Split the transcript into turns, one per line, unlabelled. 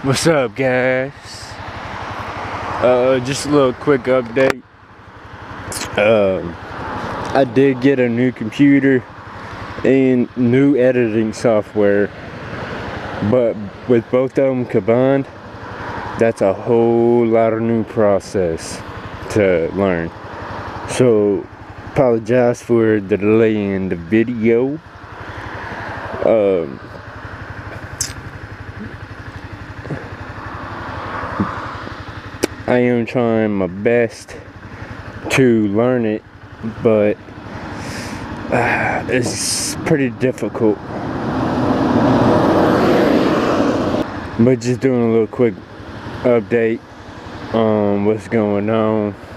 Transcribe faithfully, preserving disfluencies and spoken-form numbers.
What's up, guys? Uh, just a little quick update. Um, I did get a new computer and new editing software, but with both of them combined, that's a whole lot of new process to learn. So, apologize for the delay in the video. Um, I am trying my best to learn it, but uh, it's pretty difficult. But just doing a little quick update on what's going on.